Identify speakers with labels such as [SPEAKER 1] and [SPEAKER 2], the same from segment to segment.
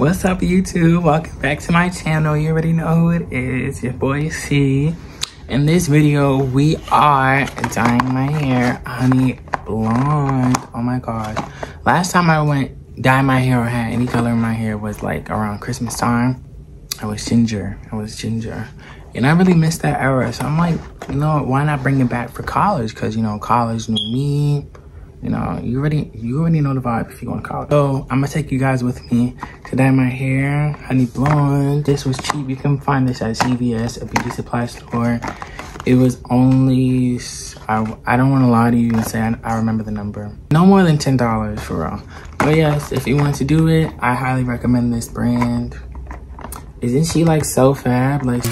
[SPEAKER 1] What's up, YouTube? Welcome back to my channel. You already know who it is, your boy C. In this video, we are dyeing my hair honey blonde. Oh my god. Last time I went dye my hair or had any color in my hair was like around Christmas time. I was ginger. And I really missed that era. So I'm like, you know, why not bring it back for college? Because, you know, college knew me. You know, you already know the vibe if you go to college. So I'm gonna take you guys with me to dye my hair honey blonde. This was cheap. You can find this at CVS, a beauty supply store. It was only, I don't want to lie to you and say I remember the number. No more than $10 for real. But yes, if you want to do it, I highly recommend this brand. Isn't she like so fab? Like,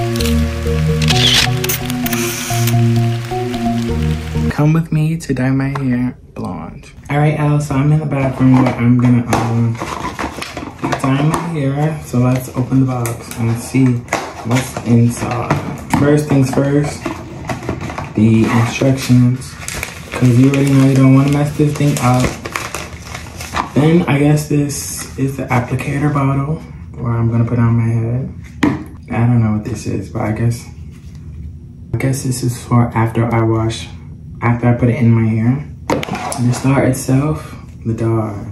[SPEAKER 1] come with me to dye my hair blonde. All right, Al, so I'm in the bathroom where I'm gonna dye my hair. So let's open the box and see what's inside. First things first, the instructions, because you already know you don't want to mess this thing up. Then I guess this is the applicator bottle where I'm gonna put on my head. I don't know what this is, but I guess this is for after I put it in my hair. The star itself, the dog.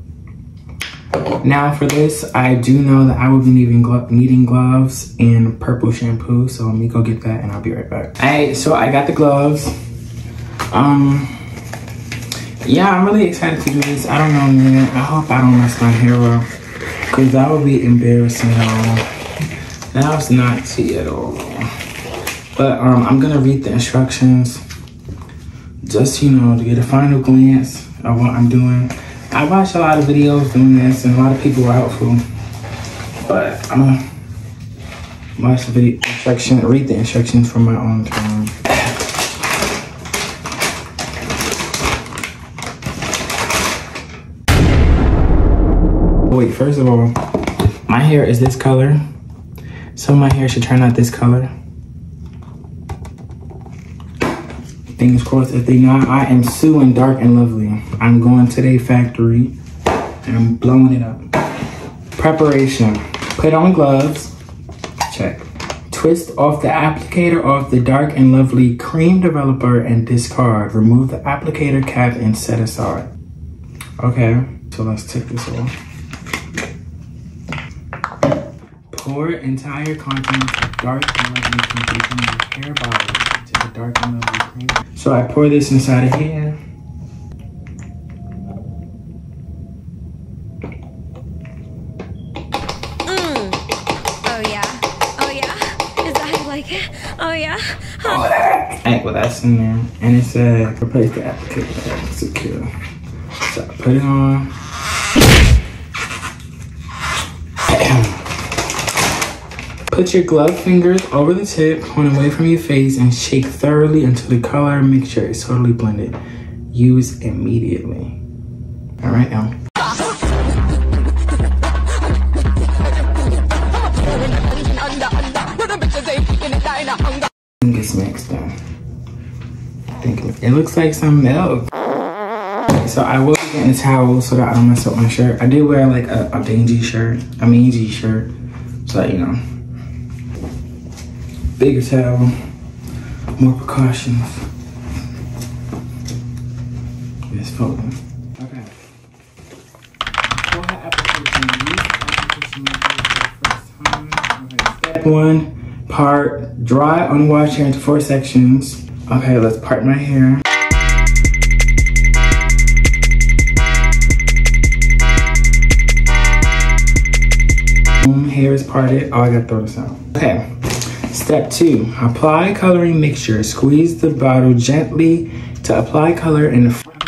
[SPEAKER 1] Now for this, I do know that I will be needing gloves and Purple Shampoo, so let me go get that and I'll be right back. Alright, so I got the gloves. Yeah, I'm really excited to do this. I don't know, man. I hope I don't mess my hair up, because that would be embarrassing at all. That was not tea at all. But I'm gonna read the instructions, just, you know, to get a final glance of what I'm doing. I watched a lot of videos doing this and a lot of people were helpful, but I'm gonna watch the video read the instructions from my own time. Wait, first of all, my hair is this color, so my hair should turn out this color. Fingers crossed. If they not, I am suing Dark and Lovely. I'm going to their factory and I'm blowing it up. Preparation. Put on gloves. Check. Twist off the applicator off the Dark and Lovely cream developer and discard. Remove the applicator cap and set aside. Okay, so let's take this off. Pour entire contents of Dark and Lovely conditioner hair bottle to the Dark and Lovely cream. So I pour this inside of here.
[SPEAKER 2] Oh yeah. Oh yeah. Is that how you like it? Oh yeah.
[SPEAKER 1] Huh. Alright, well that's in there. And it said replace the applicator. Secure. So I put it on. Put your gloved fingers over the tip, point away from your face, and shake thoroughly until the color mixture is totally blended. Use immediately. All right, now. I think it's mixed in. I think it looks like some milk. So I will be getting a towel so that I don't mess up my shirt. I did wear like a mangy shirt, so that, you know. Bigger towel, more precautions. It's folding. Okay. Forehead application. Use application method for the first time. Okay. Step 1, part dry unwashed hair into 4 sections. Okay, let's part my hair. Hair is parted. Oh, I gotta throw this out. Okay. Step 2, apply coloring mixture. Squeeze the bottle gently to apply color in the front.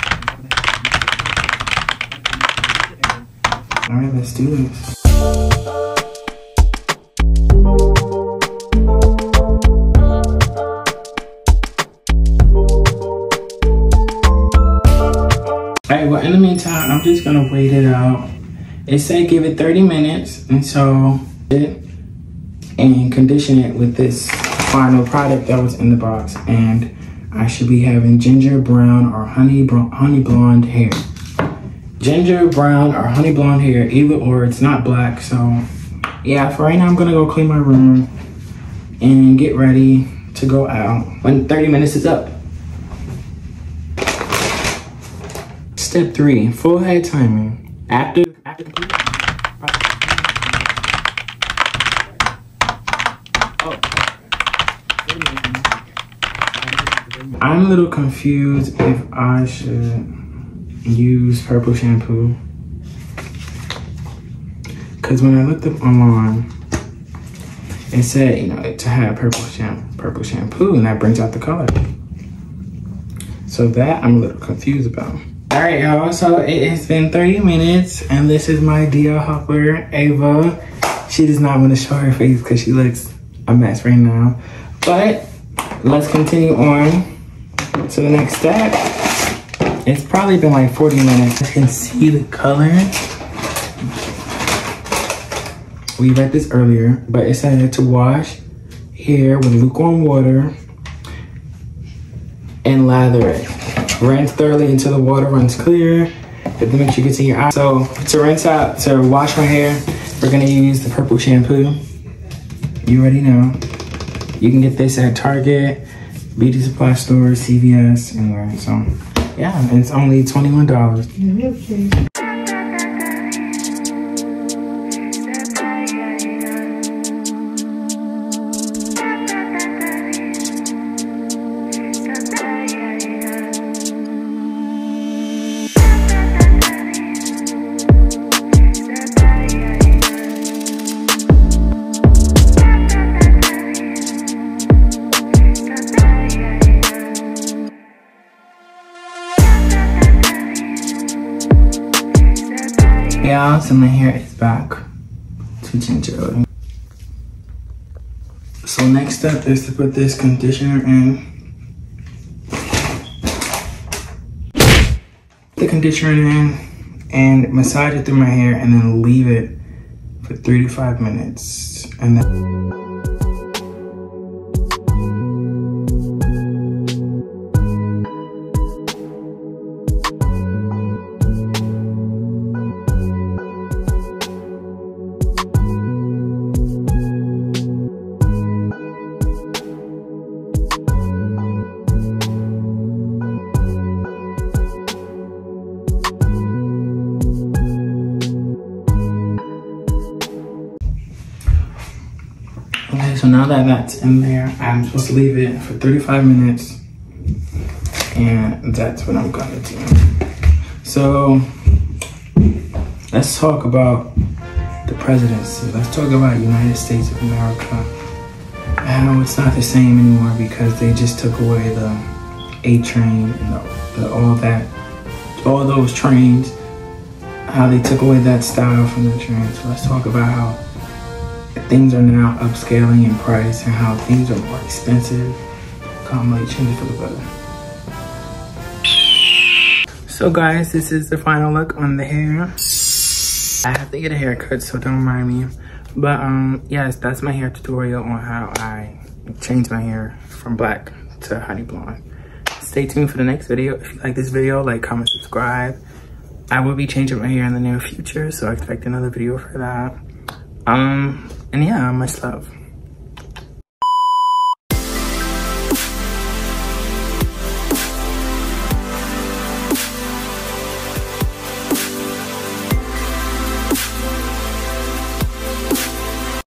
[SPEAKER 1] All right, let's do this. All right, well, in the meantime, I'm just gonna wait it out. It said give it 30 minutes, and so and condition it with this final product that was in the box, and I should be having ginger brown or honey blonde hair. ginger, brown, or honey blonde hair, either or. It's not black. So yeah, for right now, I'm gonna go clean my room and get ready to go out when 30 minutes is up. Step 3, full head timing. After I'm a little confused if I should use Purple Shampoo. Because when I looked up online, it said, you know, to have purple shampoo, and that brings out the color. So that I'm a little confused about. All right, y'all, so it has been 30 minutes, and this is my DL helper, Ava. She does not want to show her face because she looks a mess right now. But let's continue on to the next step. It's probably been like 40 minutes. You can see the color. We read this earlier, but it said to wash hair with lukewarm water and lather it. Rinse thoroughly until the water runs clear. If the mixture gets in your eye. So to wash my hair, we're gonna use the Purple Shampoo. You already know. You can get this at Target, beauty supply stores, CVS, anywhere. So yeah, it's only $21. Yeah, so my hair is back to ginger. So next step is to put this conditioner in. The conditioner in and massage it through my hair and then leave it for 3 to 5 minutes. And then okay, so now that that's in there, I'm supposed to leave it for 35 minutes, and that's what I'm gonna do. So let's talk about the presidency. Let's talk about United States of America. How it's not the same anymore because they just took away the A train and all those trains. How they took away that style from the train. So let's talk about how things are now upscaling in price and how things are more expensive. Can't really change it for the better. So guys, this is the final look on the hair. I have to get a haircut, so don't mind me. But yes, that's my hair tutorial on how I change my hair from black to honey blonde. Stay tuned for the next video. If you like this video, like, comment, subscribe. I will be changing my hair in the near future, so expect another video for that. And yeah, much love.